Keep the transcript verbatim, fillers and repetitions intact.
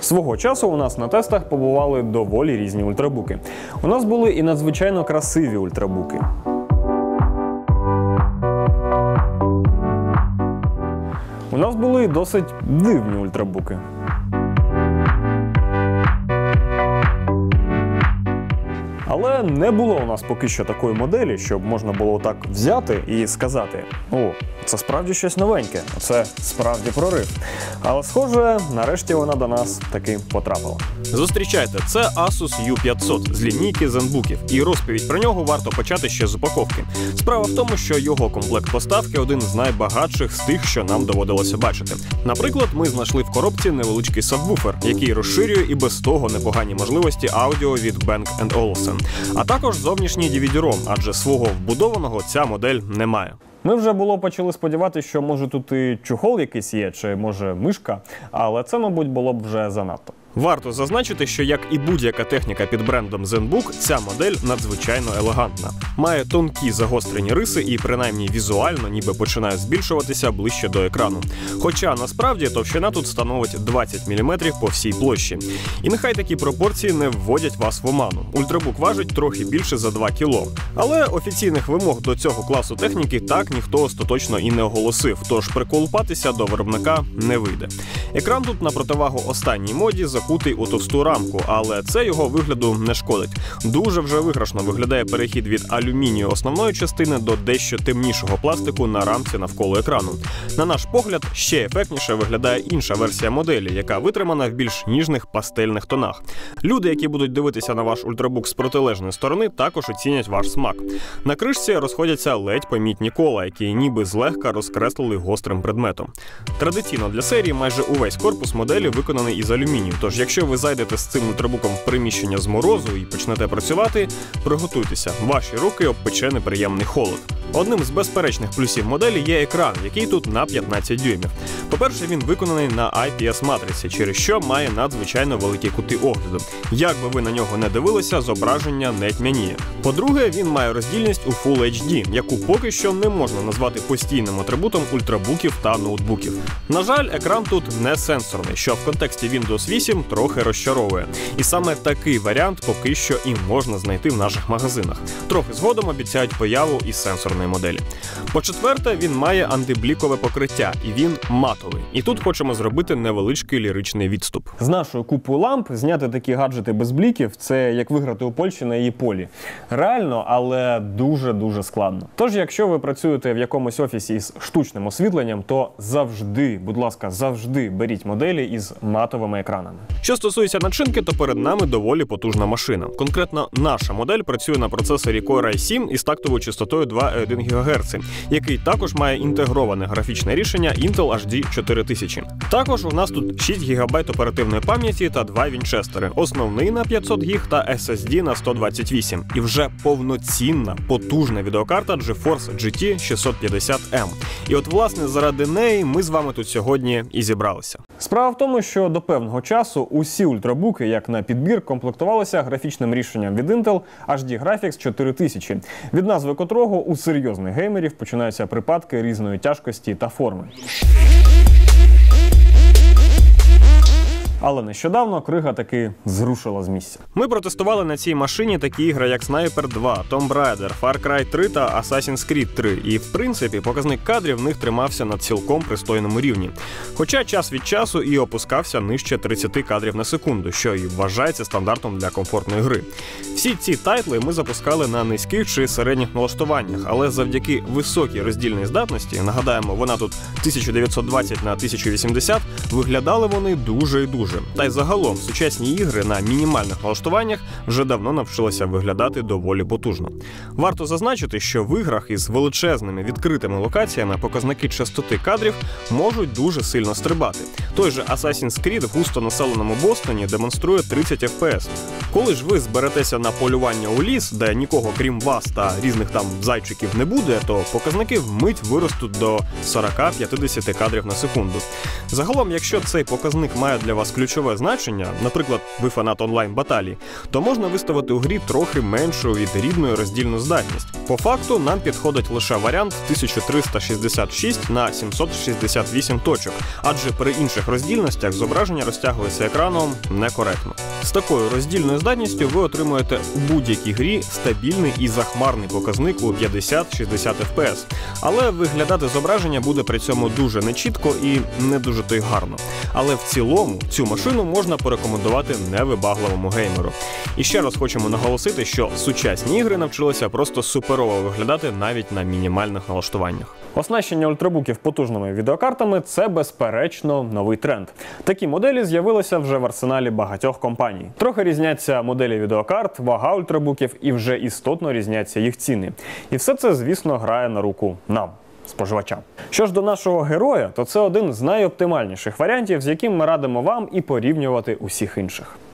Свого часу у нас на тестах побували доволі різні ультрабуки. У нас були і надзвичайно красиві ультрабуки. У нас були досить дивні ультрабуки. Але не було у нас поки що такої моделі, щоб можна було так взяти і сказати: «О, це справді щось новеньке, це справді прорив». Але, схоже, нарешті вона до нас таки потрапила. Зустрічайте, це Asus ю п'ятсот з лінійки зенбуків, і розповідь про нього варто почати ще з упаковки. Справа в тому, що його комплект поставки один з найбагатших з тих, що нам доводилося бачити. Наприклад, ми знайшли в коробці невеличкий сабвуфер, який розширює і без того непогані можливості аудіо від Bang енд Olufsen. А також зовнішній ді ві ді-ром, адже свого вбудованого ця модель не має. Ми вже було почали сподіватися, що може тут і чохол якийсь є, чи може мишка, але це, мабуть, було б вже занадто. Варто зазначити, що як і будь-яка техніка під брендом ZenBook, ця модель надзвичайно елегантна. Має тонкі загострені риси і принаймні візуально ніби починає збільшуватися ближче до екрану. Хоча насправді товщина тут становить двадцять міліметрів по всій площі. І нехай такі пропорції не вводять вас в оману. Ультрабук важить трохи більше за два кіло. Але офіційних вимог до цього класу техніки так ніхто остаточно і не оголосив, тож приколупатися до виробника не вийде. Екран тут на противагу останній моді закутий у товсту рамку, але це його вигляду не шкодить. Дуже вже виграшно виглядає перехід від алюмінію основної частини до дещо темнішого пластику на рамці навколо екрану. На наш погляд, ще ефектніше виглядає інша версія моделі, яка витримана в більш ніжних пастельних тонах. Люди, які будуть дивитися на ваш ультрабук з протилежної сторони, також оцінять ваш смак. На кришці розходяться ледь помітні кола, які ніби злегка розкреслили гострим предметом. Традиційно для серії майже увесь корпус моделі виконаний із алюмінію, тож якщо ви зайдете з цим ультрабуком в приміщення з морозу і почнете працювати, приготуйтеся, ваші руки обпече неприємний холод. Одним з безперечних плюсів моделі є екран, який тут на п'ятнадцять дюймів. По-перше, він виконаний на ай пі ес-матриці, через що має надзвичайно великі кути огляду. Як би ви на нього не дивилися, зображення не тьмяніє. По-друге, він має роздільність у Full ейч ді, яку поки що не можна назвати постійним атрибутом ультрабуків та ноутбуків. На жаль, екран тут не сенсорний, що в контексті Windows вісім трохи розчаровує. І саме такий варіант поки що і можна знайти в наших магазинах. Трохи згодом обіцяють появу і сенсорної моделі. По-четверте, він має антиблікове покриття, і він матовий. І тут хочемо зробити невеличкий ліричний відступ. З нашою купою ламп зняти такі гаджети без бліків – це як виграти у Польщі на її полі. Реально, але дуже-дуже складно. Тож, якщо ви працюєте в якомусь офісі із штучним освітленням, то завжди, будь ласка, завжди беріть моделі із матовими екранами. Що стосується начинки, то перед нами доволі потужна машина. Конкретно наша модель працює на процесорі Core ай сім із тактовою частотою два і один гігагерца, який також має інтегроване графічне рішення Intel ейч ді чотири тисячі. Також у нас тут шість гігабайт оперативної пам'яті та два вінчестери, основний на п'ятсот гіг та ес ес ді на сто двадцять вісім. І вже повноцінна, потужна відеокарта GeForce джі ті шістсот п'ятдесят ем. І от, власне, заради неї ми з вами тут сьогодні і зібралися. Справа в тому, що до певного часу усі ультрабуки, як на підбір, комплектувалися графічним рішенням від Intel ейч ді Graphics чотири тисячі, від назви котрого у серйозних геймерів починаються припадки різної тяжкості та форми. Але нещодавно крига таки зрушила з місця. Ми протестували на цій машині такі ігри, як Sniper два, Tomb Raider, Far Cry три та Assassin's Creed три. І, в принципі, показник кадрів в них тримався на цілком пристойному рівні. Хоча час від часу і опускався нижче тридцять кадрів на секунду, що і вважається стандартом для комфортної гри. Всі ці тайтли ми запускали на низьких чи середніх налаштуваннях, але завдяки високій роздільній здатності, нагадаємо, вона тут тисяча дев'ятсот двадцять на тисяча вісімдесят, виглядали вони дуже і дуже. Та й загалом сучасні ігри на мінімальних налаштуваннях вже давно навчилися виглядати доволі потужно. Варто зазначити, що в іграх із величезними відкритими локаціями показники частоти кадрів можуть дуже сильно стрибати. Той же Assassin's Creed в густонаселеному Бостоні демонструє тридцять еф пі ес. Коли ж ви зберетеся на полювання у ліс, де нікого крім вас та різних там зайчиків не буде, то показники вмить виростуть до сорок-п'ятдесят кадрів на секунду. Загалом, якщо цей показник має для вас ключове ключове значення, наприклад, ви фанат онлайн-баталій, то можна виставити у грі трохи меншу від рідної роздільну здатність. По факту нам підходить лише варіант тисяча триста шістдесят шість на сімсот шістдесят вісім точок, адже при інших роздільностях зображення розтягується екраном некоректно. З такою роздільною здатністю ви отримуєте у будь-якій грі стабільний і захмарний показник у п'ятдесят-шістдесят еф пі ес, але виглядати зображення буде при цьому дуже нечітко і не дуже то й гарно. Але в цілому цю машину можна порекомендувати невибагливому геймеру. І ще раз хочемо наголосити, що сучасні ігри навчилися просто суперово виглядати навіть на мінімальних налаштуваннях. Оснащення ультрабуків потужними відеокартами – це, безперечно, новий тренд. Такі моделі з'явилися вже в арсеналі багатьох компаній. Трохи різняться моделі відеокарт, вага ультрабуків і вже істотно різняться їх ціни. І все це, звісно, грає на руку нам, споживачам. Що ж до нашого героя, то це один з найоптимальніших варіантів, з яким ми радимо вам і порівнювати усіх інших.